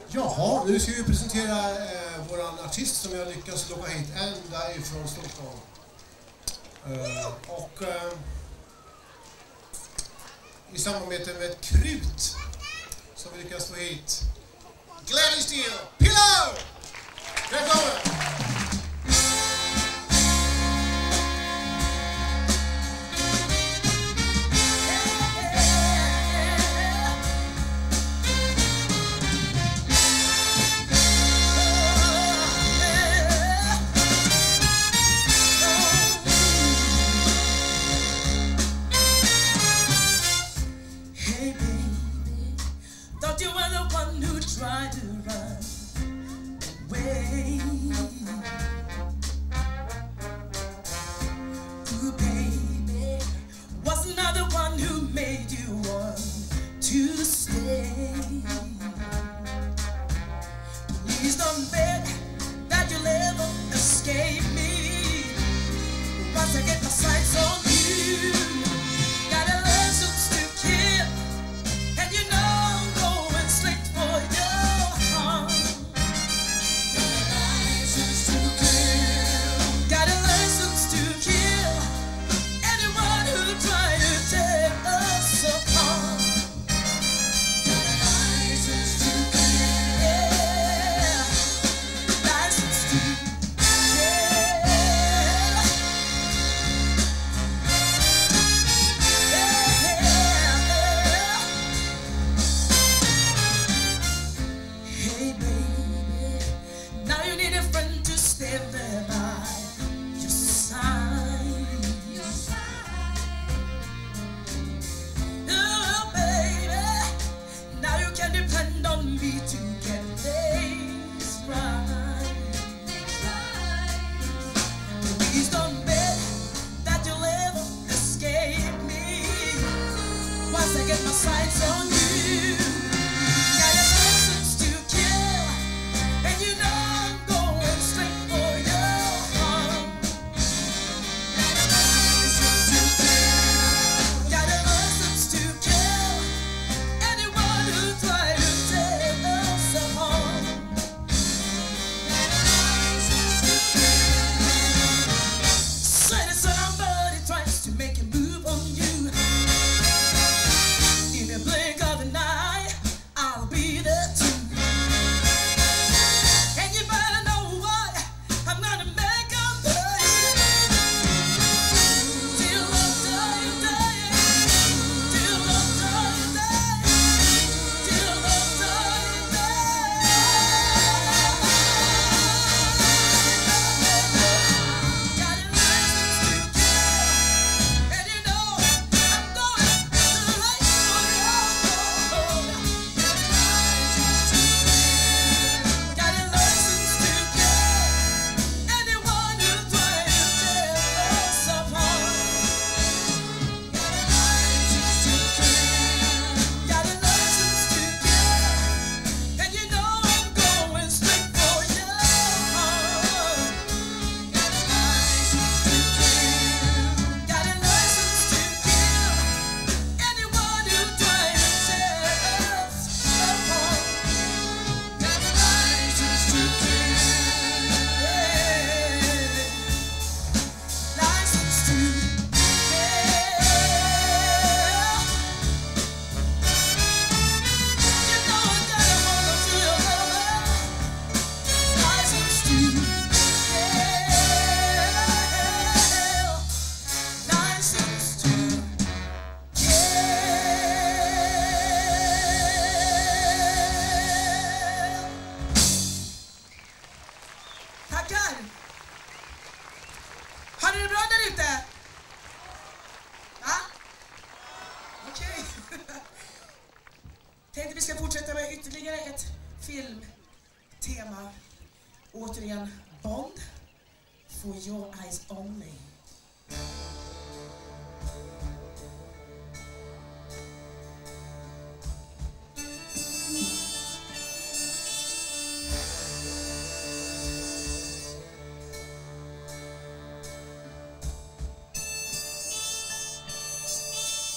Jaha, nu ska vi presentera våran artist som jag lyckas locka hit ända ifrån Stockholm. I samarbete med Krut som vi lyckas få hit Gladys Steele, Pillow! Välkommen! Try to run away. Ooh, baby, wasn't I the one who made you want to stay? Please don't bet that you'll ever escape me. Once I get my sights on you, got a license to kill, and you know I'm going straight for you. I get my sights on you, got a license to kill, and you know I'm going straight for your heart. Got a license to kill, got a license to kill anyone who tries to take us apart. Got a license to kill. Say that somebody tries to make a move on you. Blink of an eye, I'll be there too. And you better know what I'm gonna make of you. Till the dying day, till the dying day, till the dying day. Got a license to kill, and you know I'm going to light for you. Har ni det bra där ute? Va? Okej. Tänkte vi ska fortsätta med ytterligare ett filmtema. Återigen Bond. For your eyes only.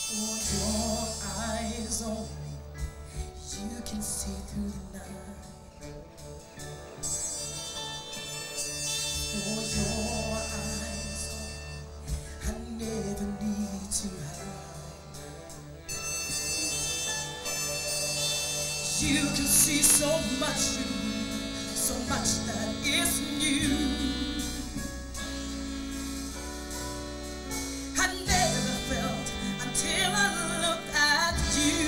For your eyes only, you can see through the night. you can see so much that is new. I never felt until I looked at you.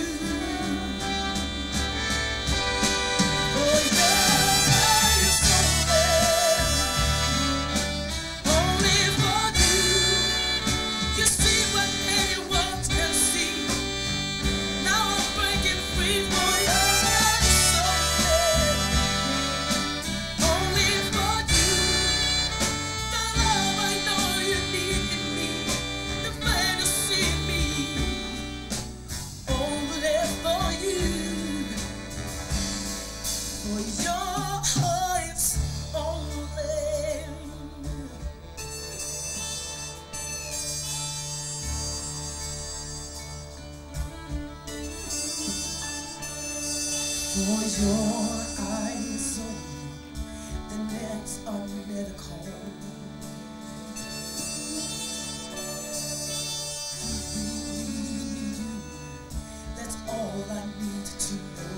Oh, you're so only for you. You see what anyone can see. Now I'm breaking free for you. So only for you. The love I know you need in me, the fantasy in me. Only for you. For your eyes only. For your eyes only, the nets are never cold. That's all I need to know.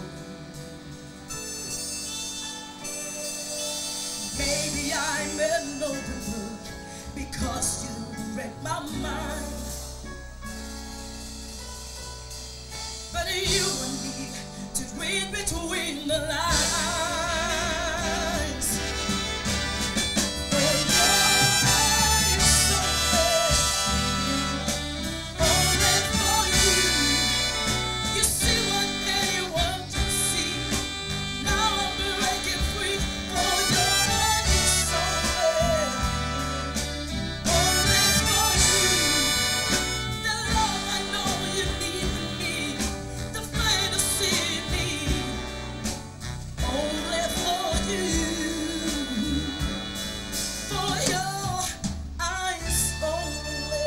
Maybe I'm an open book because you read my mind. But you need to read between the lines. For your eyes only for you. You see what anyone can see. Now I'm breaking free. For your eyes only for you. The love I know you need in me, the fantasy in me. Only for you. For your eyes only.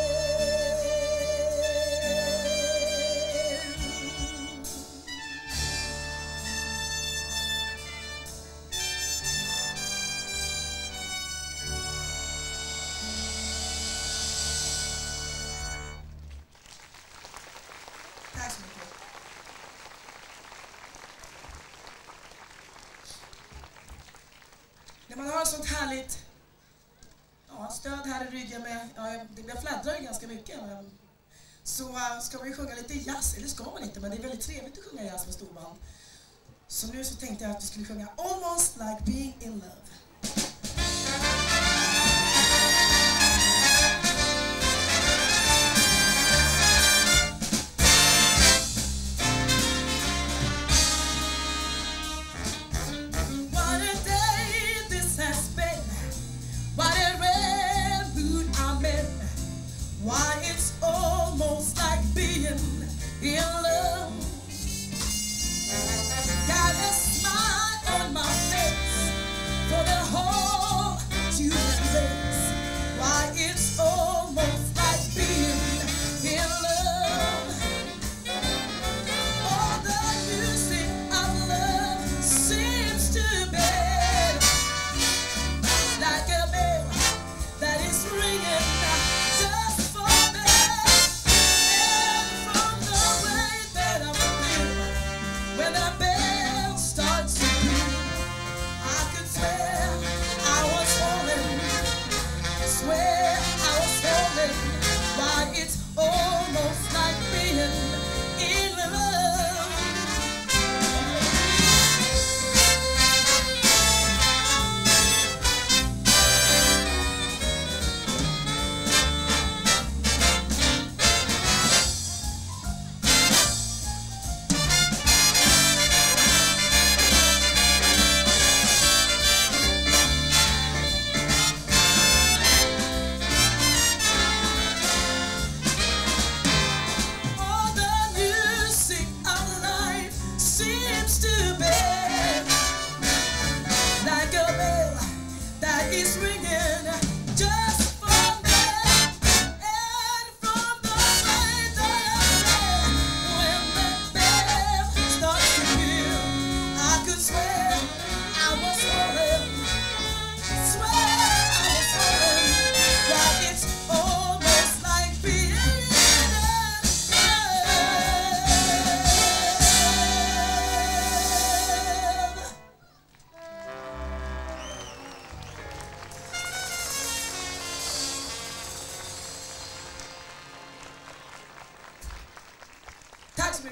Tack så mycket. När man har sånt härligt stöd här i ryggen med, jag fladdrar ju ganska mycket, så ska man ju sjunga lite jazz, eller ska man inte, men det är väldigt trevligt att sjunga jazz med storband. Så nu så tänkte jag att vi skulle sjunga Almost Like Being in Love. What a day this has been. What a rare mood I'm in. Why it's almost like being in love. Got a smile on my face for the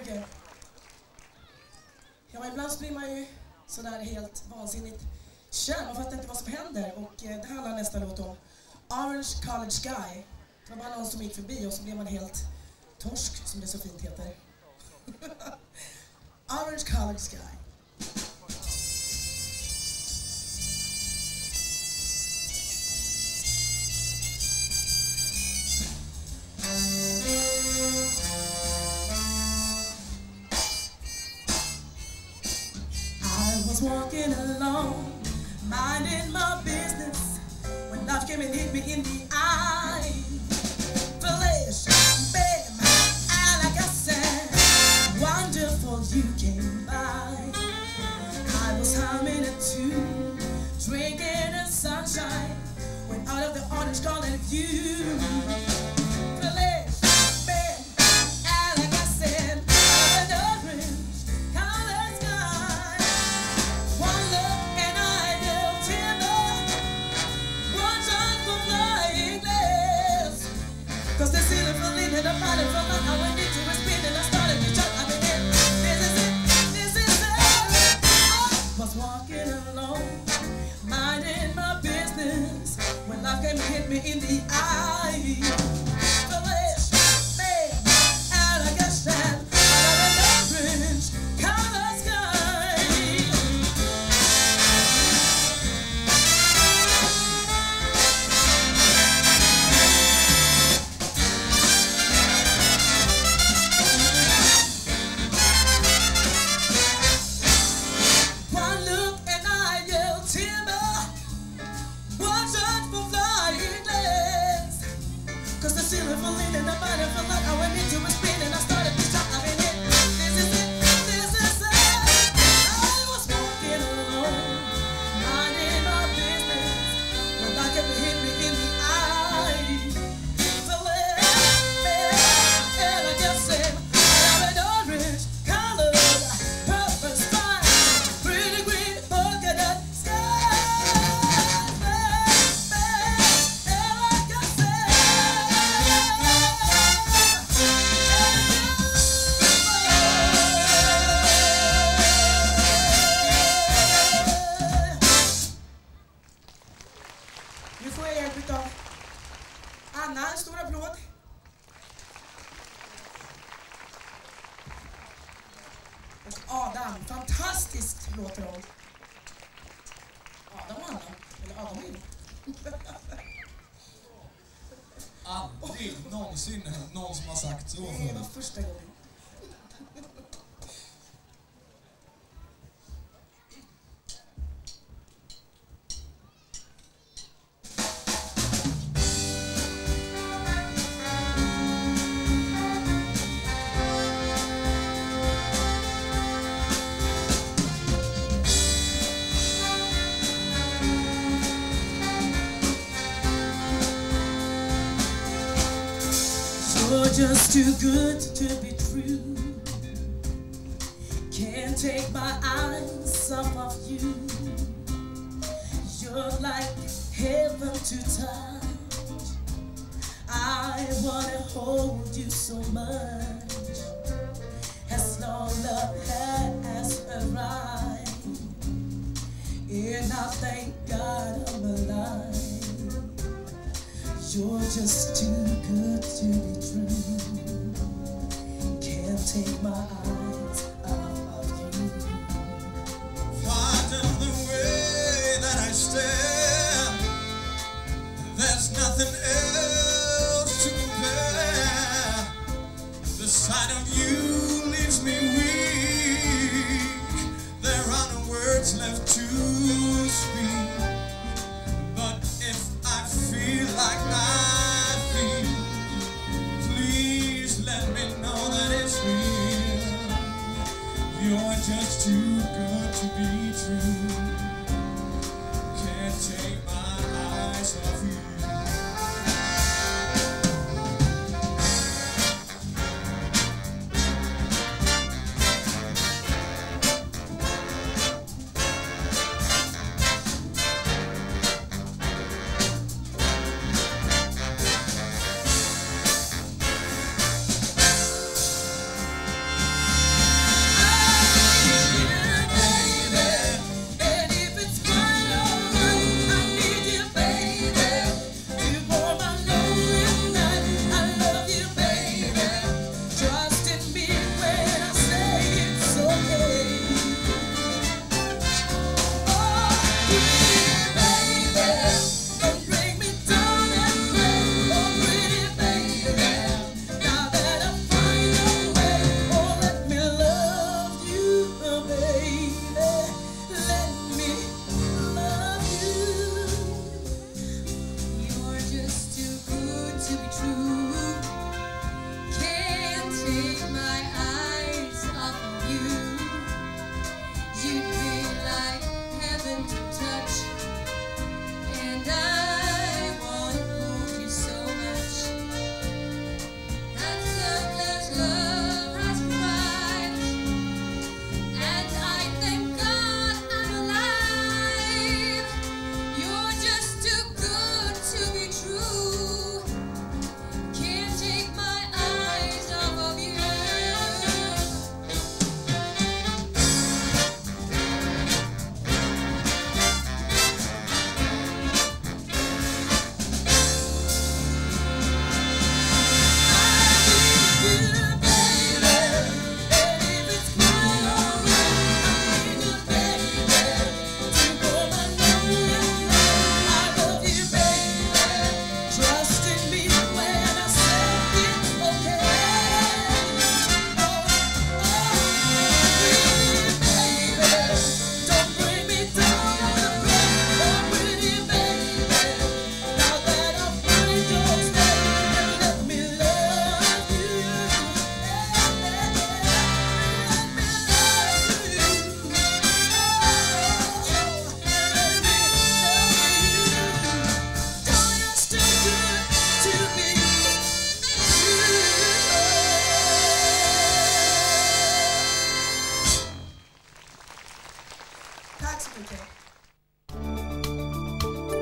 mycket. Ja, ibland blir man ju sådär helt vansinnigt kär. Man fattar inte vad som händer. Och det handlar nästa låt om Orange College Guy. Det var bara någon som gick förbi och så blev man helt torsk, som det så fint heter. Orange College Guy. I was walking alone, minding my business, when love came and hit me in the eye. Flash, bam, and like I said, wonderful you came by. I was humming a tune, drinking in sunshine, when out of the orange calling you. Cause the ceiling for leaving the body from my I went into a spin and I started to jump. I mean, this is it. I was walking alone, minding my business, when life came and hit me in the eye. Flash, bam, and I guess that out of an orange color sky. Cause the ceiling for leaning, the body for like I went into a spin and I started to shout. I mean, this is it. I was walking alone, minding my business, when life kept hit me in the eye. The and I just said, I have an orange colored, purple sky, pretty green polka dot sky. Nu får jag hjälp av Anna, en stor applåd. Och Adam, fantastiskt låter de. Adam och Anna, eller Adam och Ylva. Aldrig någonsin hört någon som har sagt så Det var förut. första gången. You're just too good to be true. Can't take my eyes off of you. You're like heaven to touch. I wanna hold you so much. As long love has arrived, and I thank God I'm alive. You're just too good to be true. Can't take my eyes off of you. Pardon the way that I stare. There's nothing else to compare. The sight of you leaves me weak. There are no words left to speak. But if I feel like I feel, please let me know that it's real. You're just too good to be true. Can't take my eyes off